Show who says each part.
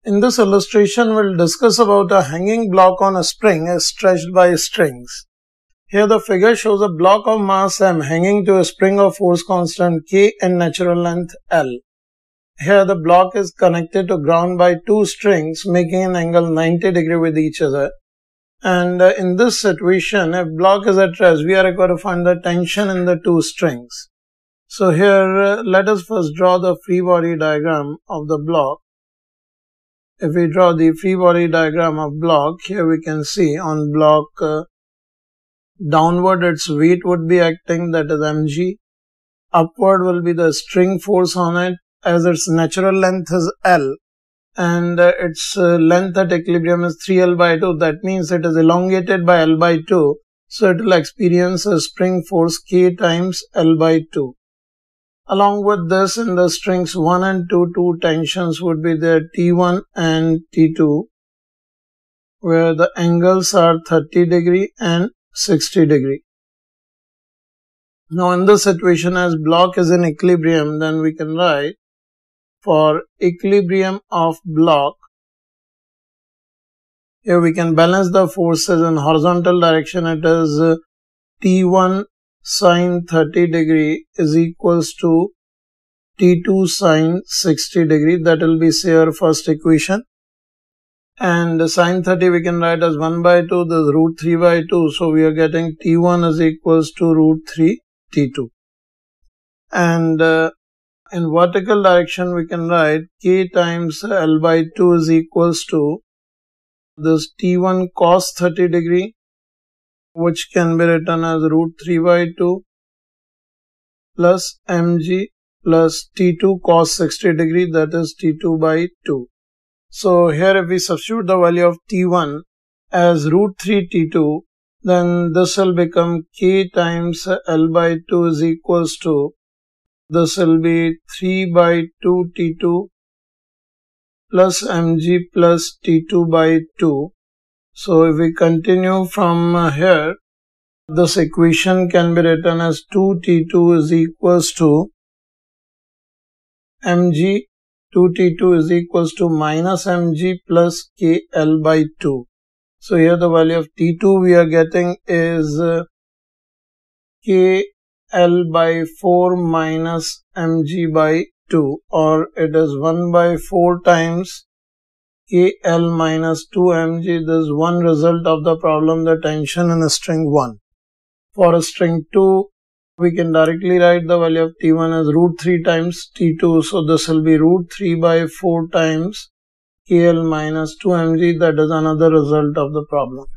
Speaker 1: In this illustration, we'll discuss about a hanging block on a spring stretched by strings. Here the figure shows a block of mass m hanging to a spring of force constant K and natural length L. Here the block is connected to ground by two strings making an angle 90 degrees with each other. And in this situation, if block is at rest, we are required to find the tension in the two strings. So here let us first draw the free body diagram of the block. If we draw the free body diagram of block, here we can see on block downward its weight would be acting, that is mg. Upward will be the string force on it, as its natural length is L and its length at equilibrium is 3L by 2. That means it is elongated by L by 2. So it will experience a spring force K times L by 2. Along with this, in the strings 1 and 2, two tensions would be there, T1 and T2, where the angles are 30 degree and 60 degree. Now in this situation, as block is in equilibrium, then we can write for equilibrium of block. Here we can balance the forces in horizontal direction. It is T1 sine 30 degree is equals to T2 sine 60 degree. That will be say our first equation. And sine 30 we can write as 1 by 2, this is root 3 by 2. So we are getting T1 is equals to root 3 T2. And in vertical direction we can write K times L by 2 is equals to this T1 cos 30 degree, which can be written as root 3 by 2 plus mg plus T2 cos 60 degree, that is T2 by 2. So here if we substitute the value of T1 as root 3 T2, then this will become K times L by 2 is equals to, this will be 3 by 2 T2 plus mg plus T2 by 2. So if we continue from here, this equation can be written as 2T2 is equals to mg, 2T2 is equals to minus mg plus KL by 2. So here the value of T2 we are getting is KL by 4 minus mg by 2, or it is 1 by 4 times KL minus 2 mg. This is one result of the problem, the tension in string 1. For a string 2, we can directly write the value of T1 as root 3 times T2. So this will be root 3 by 4 times KL minus 2 mg. That is another result of the problem.